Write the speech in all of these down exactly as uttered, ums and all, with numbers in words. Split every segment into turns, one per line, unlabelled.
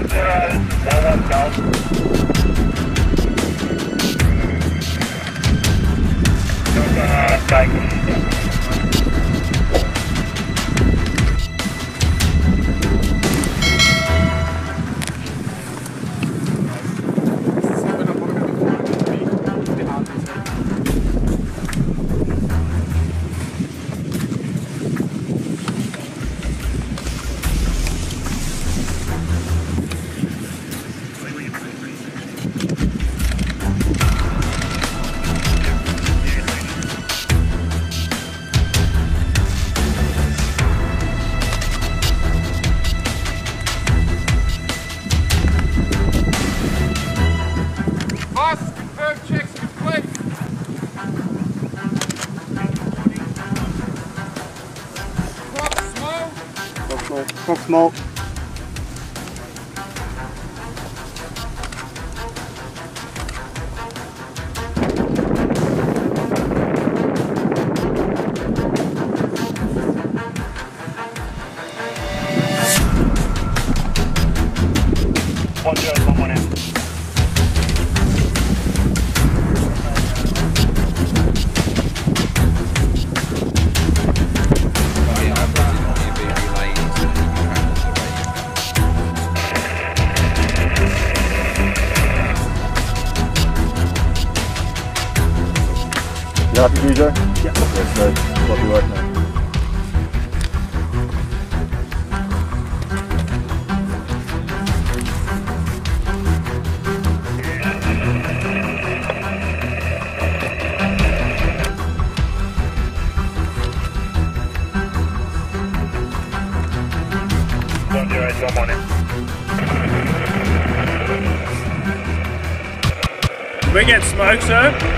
Crock smoke. One zero, one one in.
You happy, D J?
Yeah.
Yes, sir. What we working on?
One zero, one one in.
Did we get smoke, sir?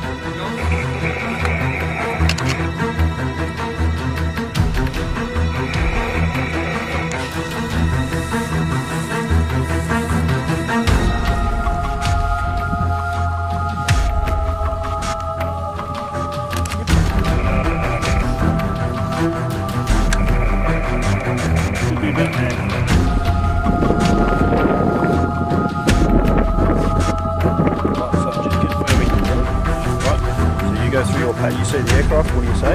Go through your pad, you see the aircraft, what do you say?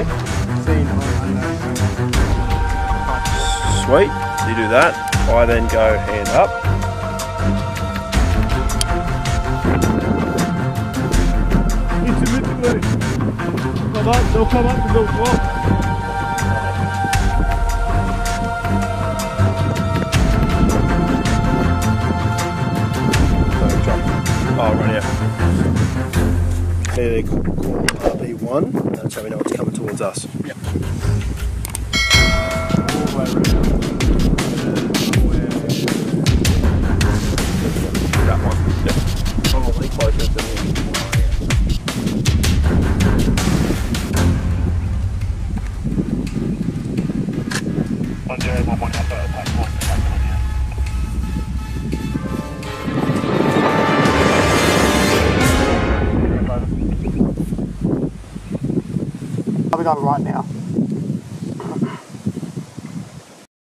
Sweet, you do that. I then go hand up.
Come up, they'll come up and go walk.
Oh, right here. Clearly call R B one, that's how we know it's coming towards us.
Yep.
That one. Yep. Probably closer to me.
One zero, one one, have a attack one, attack one, yeah.
Coming on right now.